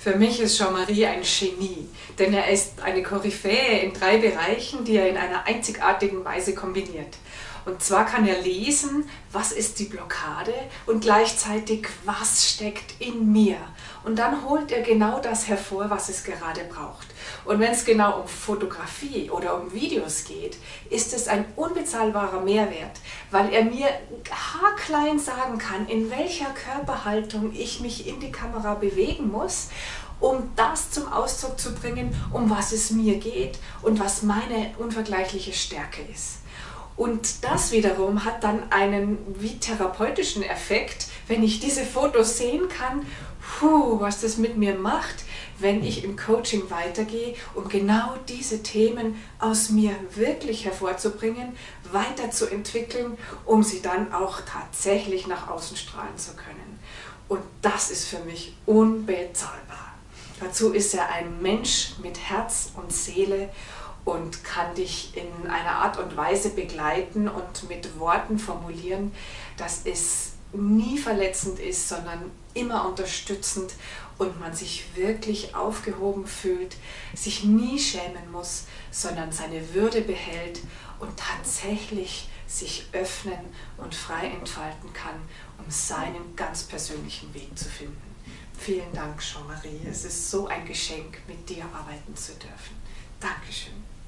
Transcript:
Für mich ist Jean-Marie ein Genie, denn er ist eine Koryphäe in 3 Bereichen, die er in einer einzigartigen Weise kombiniert. Und zwar kann er lesen, was ist die Blockade und gleichzeitig, was steckt in mir. Und dann holt er genau das hervor, was es gerade braucht. Und wenn es genau um Fotografie oder um Videos geht, ist es ein unbezahlbarer Mehrwert, weil er mir haarklein sagen kann, in welcher Körperhaltung ich mich in die Kamera bewegen muss, um das zum Ausdruck zu bringen, um was es mir geht und was meine unvergleichliche Stärke ist. Und das wiederum hat dann einen wie therapeutischen Effekt, wenn ich diese Fotos sehen kann, was das mit mir macht, wenn ich im Coaching weitergehe, um genau diese Themen aus mir wirklich hervorzubringen, weiterzuentwickeln, um sie dann auch tatsächlich nach außen strahlen zu können. Und das ist für mich unbezahlbar. Dazu ist er ein Mensch mit Herz und Seele und kann dich in einer Art und Weise begleiten und mit Worten formulieren, dass es nie verletzend ist, sondern immer unterstützend und man sich wirklich aufgehoben fühlt, sich nie schämen muss, sondern seine Würde behält und tatsächlich sich öffnen und frei entfalten kann, um seinen ganz persönlichen Weg zu finden. Vielen Dank, Jean-Marie. Es ist so ein Geschenk, mit dir arbeiten zu dürfen. Dankeschön.